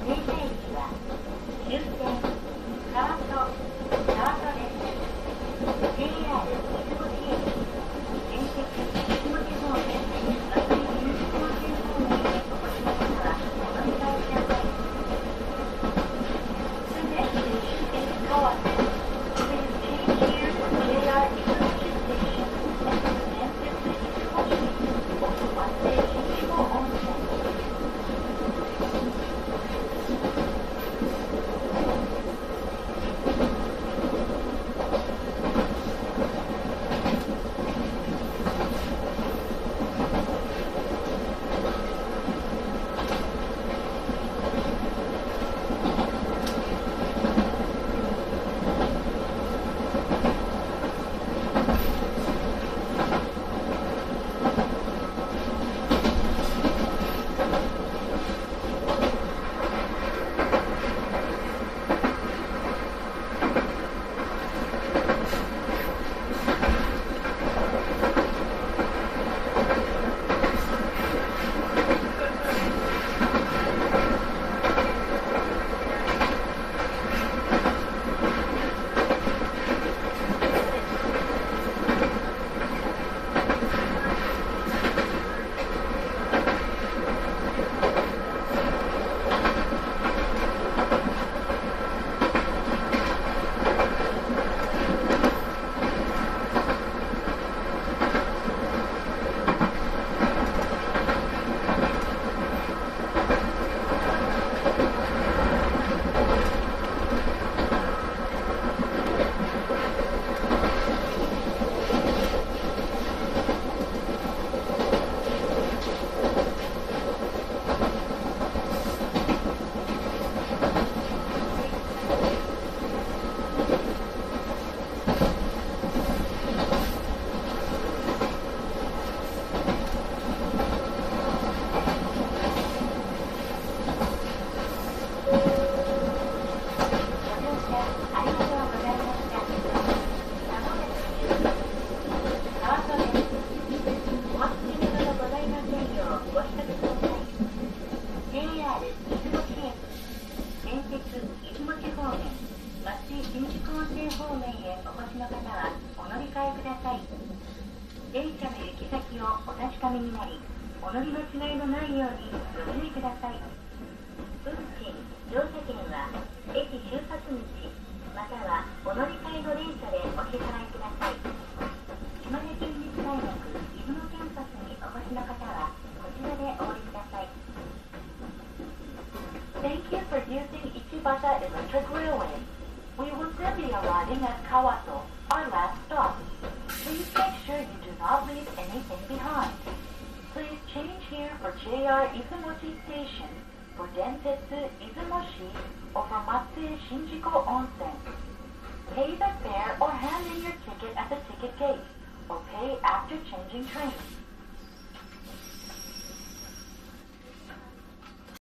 停車駅は終点川戸です。 JR 出雲市駅、電鉄出雲地方面、松井新宿本線方面へお越しの方はお乗り換えください。The next station is Kawato. Please change here for JR 出雲市station and the Densetsu Izumo-shi or for Matsui Shinjuku Onsen. 電車の行き先をお確かめになり、お乗り間違いのないようにご注意ください。運賃、乗車券は駅出発口またはお乗り換えの電車でお支払いください。島根県立大学出雲キャンパスにお越しの方はこちらでお降りください。Thank you for using Ichibata Electric Railway. We will soon be arriving at Kawato, our last stop. Please make sure you do not leave anything behind. Please change here for JR Izumoshi Station, for Densetsu Izumoshi, or for Matsui Shinjuku Onsen. Pay the fare or hand in your ticket at the ticket gate, or pay after changing trains.